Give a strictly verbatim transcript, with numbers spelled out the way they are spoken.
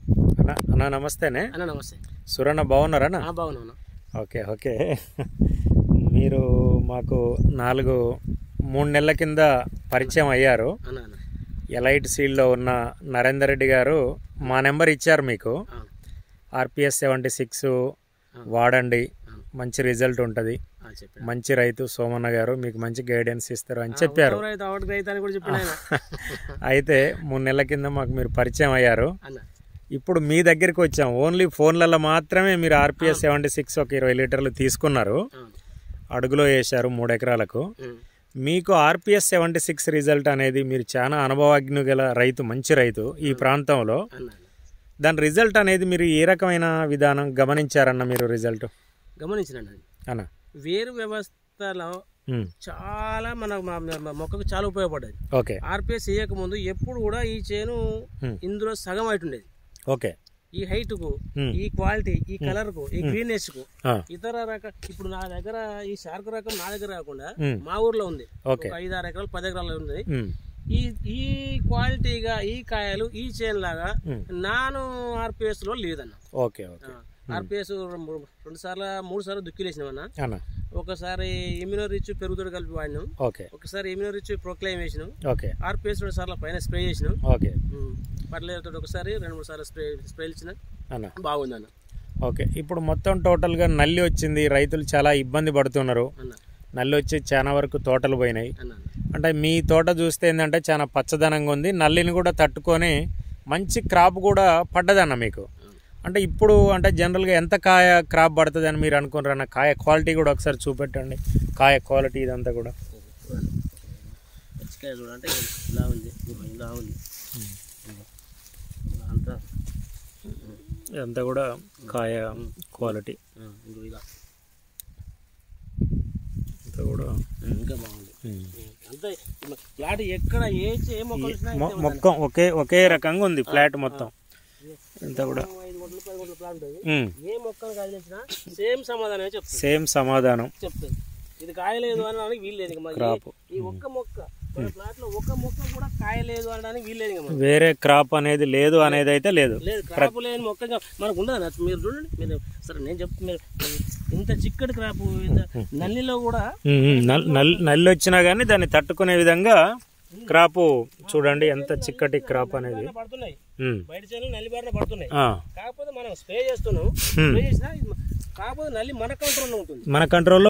అన్న అన్న నమస్తేనే. అన్న నమస్తే. సురన్న బాగున్నారా? బాగున్నా. Okay okay. మీరు మాకు నాలుగు మూడు నెలల కింద పరిచయం అయ్యారు. ఎలైట్ సీల్డ్లో ఉన్న నరేందర్ రెడ్డి గారు మా నెంబర్ ఇచ్చారు మీకు. ఆర్పిఎస్ సెవెంటీ సిక్స్ వాడండి, మంచి రిజల్ట్ ఉంటుంది, మంచి రైతు సోమన్న గారు మీకు మంచి గైడెన్స్ ఇస్తారు అని చెప్పారు. అయితే మూడు నెలల కింద మాకు మీరు పరిచయం అయ్యారు. ఇప్పుడు మీ దగ్గరికి వచ్చాం. ఓన్లీ ఫోన్లలో మాత్రమే మీరు ఆర్పిఎస్ సెవెంటీ సిక్స్ ఒక ఇరవై లీటర్లు తీసుకున్నారు, అడుగులో వేశారు మూడు ఎకరాలకు. మీకు ఆర్పిఎస్ సెవెంటీ సిక్స్ రిజల్ట్ అనేది మీరు చాలా అనుభవజ్ఞ గల రైతు, మంచి రైతు ఈ ప్రాంతంలో. దాని రిజల్ట్ అనేది మీరు ఏ రకమైన విధానం గమనించారన్న? మీరు రిజల్ట్ గమనించినండి అన్న, వేరు వ్యవస్థలో చాలా మన మొక్కకు చాలా ఉపయోగపడ్డది. ఓకే. ఆర్పిఎస్ వేయక ముందు ఎప్పుడు కూడా ఈ చేను ఇందులో సగం హైట్ ఉండేది. ఓకే. ఈ హైట్ కు, ఈ క్వాలిటీ, ఈ కలర్ కు, ఈ గ్రీనెస్ కు ఇతర రకం ఇప్పుడు నా దగ్గర ఈ షార్క్ రకం నా దగ్గర కాకుండా మా ఊర్లో ఉంది, ఐదు ఆరు ఎకరాలు పది ఎకరాలు ఉంది. ఈ ఈ క్వాలిటీగా ఈ కాయలు ఈ చేను లాగా నాను ఆర్పిఎస్ లో లేదన్న. Okay okay. ఆర్పిఎస్ రెండు సార్లు మూడు సార్లు దుక్కిలేసినామన్న. ఒకసారి ఇమ్యూనో రిచ్ పెరుగుతోడు కలిపి వాడినాం. ఒకసారి ఇమ్యూనో రిచ్ ప్రొక్లైమ్ వేసినాం. ఆర్పిఎస్ రెండు సార్లు పైన స్ప్రే చేసినాం. పర్లేదు ఒకసారి రెండు మూడు సార్లు స్ప్రే స్ప్రే ఇచ్చిన బాగుంది అన్న. ఓకే. ఇప్పుడు మొత్తం టోటల్ గా నల్లి వచ్చింది, రైతులు చాలా ఇబ్బంది పడుతున్నారు. నల్లి వచ్చి చాలా వరకు తోటలు పోయినాయి. అంటే మీ తోట చూస్తే ఏంటంటే చాలా పచ్చదనంగా ఉంది, నల్లిని కూడా తట్టుకొని మంచి క్రాప్ కూడా పడ్డదన్న మీకు. అంటే ఇప్పుడు అంటే జనరల్గా ఎంత కాయ క్రాప్ పడుతుంది అని మీరు అనుకున్నారన్న? కాయ క్వాలిటీ కూడా ఒకసారి చూపెట్టండి, కాయ క్వాలిటీ ఇదంతా కూడా. చూడండి ఇలా ఉంది, ఇలా ఉంది, అంతా ఇదంతా కూడా కాయ క్వాలిటీ అంతా కూడా ఇంకా బాగుంది. అంతే ఫ్లాట్ ఎక్కడ ఏ మొక్క ఒకే ఒకే రకంగా ఉంది ఫ్లాట్ మొత్తం అంతా కూడా. ఏ మొక్కను కాయలించినా సేమ్ సమాధానం చెప్తుంది. సేమ్ సమాధానం చెప్తుంది. ఇది కాయలేదు అనడానికి వీల్లేదు. ఈ ఒక్క మొక్క ఫ్లాట్ లో ఒక మొక్క కూడా కాయలేదు అనడానికి వీల్లేదు. వేరే క్రాప్ అనేది లేదు అనేది అయితే లేదు. క్రాప్ లేని మొక్క మనకు ఉండదు. మీరు చూడండి, మీరు సరే నేను చెప్తా, మీరు ఇంత చిక్కటి క్రాప్ నల్లిలో కూడా నల్లి వచ్చినా గానీ దాన్ని తట్టుకునే విధంగా క్రాప్ చూడండి ఎంత చిక్కటి క్రాప్ అనేది. పడుతున్నాయి బయట చేనులు నల్లి బారిన పడుతున్నాయి. కాకపోతే మనం స్ప్రే చేస్తున్నాం, స్ప్రే చేసినా కాకపోతే నల్లి మన కంట్రోల్లో ఉంటుంది. మన కంట్రోల్లో